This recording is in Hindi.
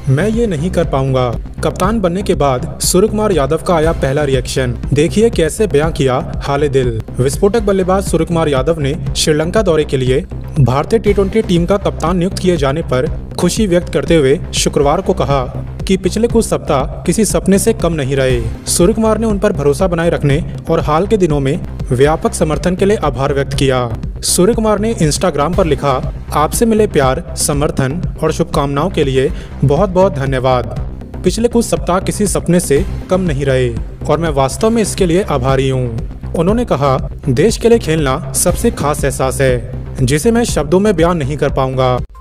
मैं ये नहीं कर पाऊंगा। कप्तान बनने के बाद सूर्यकुमार यादव का आया पहला रिएक्शन, देखिए कैसे बयां किया हाले दिल। विस्फोटक बल्लेबाज सूर्यकुमार यादव ने श्रीलंका दौरे के लिए भारतीय टी20 टीम का कप्तान नियुक्त किए जाने पर खुशी व्यक्त करते हुए शुक्रवार को कहा कि पिछले कुछ सप्ताह किसी सपने से कम नहीं रहे। सूर्यकुमार ने उन पर भरोसा बनाए रखने और हाल के दिनों में व्यापक समर्थन के लिए आभार व्यक्त किया। सूर्यकुमार ने इंस्टाग्राम पर लिखा, आपसे मिले प्यार, समर्थन और शुभकामनाओं के लिए बहुत बहुत धन्यवाद। पिछले कुछ सप्ताह किसी सपने से कम नहीं रहे और मैं वास्तव में इसके लिए आभारी हूँ। उन्होंने कहा, देश के लिए खेलना सबसे खास एहसास है जिसे मैं शब्दों में बयान नहीं कर पाऊंगा।